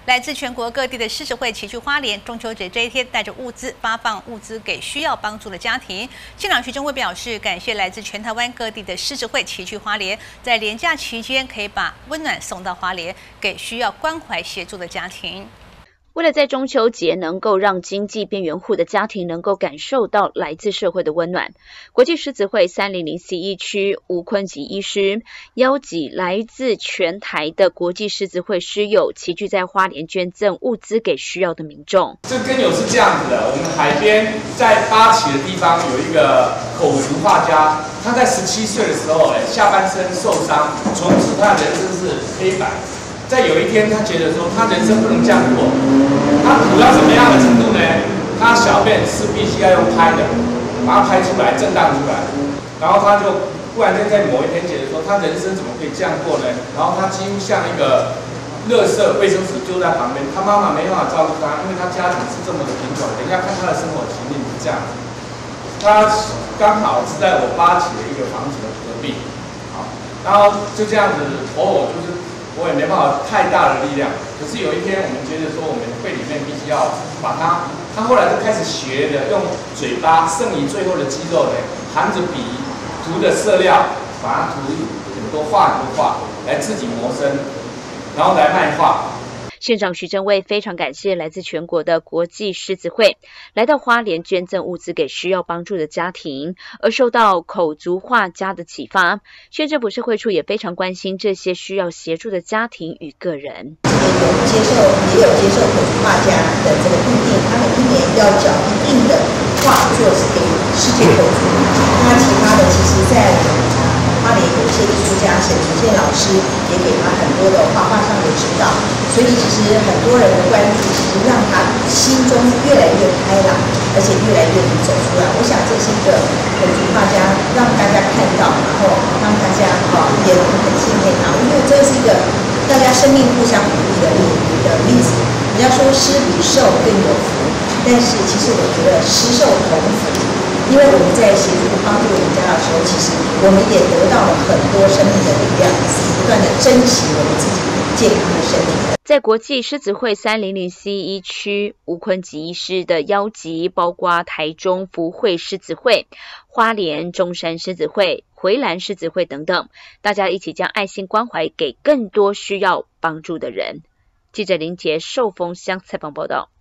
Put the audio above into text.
来自全国各地的狮子会齐聚花莲，中秋节这一天，带着物资发放物资给需要帮助的家庭。县长徐正伟表示，感谢来自全台湾各地的狮子会齐聚花莲，在连假期间可以把温暖送到花莲，给需要关怀协助的家庭。 为了在中秋节能够让经济边缘户的家庭能够感受到来自社会的温暖，国际狮子会300C1区吴坤吉医师邀集来自全台的国际狮子会狮友齐聚在花莲捐赠物资给需要的民众。 这根由是这样子的，我们海边在八旗的地方有一个口足画家，他在17岁的时候，下半身受伤，从此他的人生是黑白。在有一天，他觉得说他人生不能这样过，他苦到什么样的程度呢？他小便是必须要用拍的，把它拍出来，震荡出来。然后他就忽然间在某一天觉得说，他人生怎么可以这样过呢？然后他几乎像一个垃圾卫生纸丢在旁边，他妈妈没办法照顾他，因为他家庭是这么的贫穷。等一下看他的生活情境是这样，他刚好是在我八旗的一个房子的隔壁，好，然后就这样子偶尔就是。我也没办法太大的力量，可是有一天我们觉得说，我们会里面必须要把他后来就开始学的，用嘴巴剩余最后的肌肉呢，含着笔涂的色料，把它涂很多画来自己谋生，然后来卖画。 县长徐正伟非常感谢来自全国的国际狮子会来到花莲捐赠物资给需要帮助的家庭，而受到口足画家的启发，县政府社会处也非常关心这些需要协助的家庭与个人。 也有接受口足画家的这个预定，他们一年要缴一定的画作是给世界口足。那其他的，其实在花莲有一些艺术家沈晴宪老师也给他很多的画上的指导，所以其实很多人的关注，其实让他心中越来越开朗，而且越来越能走出来。我想这是一个口足画家让大家看到，然后让大家也很敬佩他，因为这是一个大家生命互相鼓励的例子。人家说施比受更有福，但是其实我觉得施受同福。因为我们在协助帮助人家的时候，其实我们也得到了很多生命的力量，不断的珍惜我们自己健康的生命。 在国际狮子会300C1区吴坤吉医师的邀集，包括台中福会狮子会、花莲中山狮子会、回兰狮子会等等，大家一起将爱心关怀给更多需要帮助的人。记者林杰寿丰乡采访报道。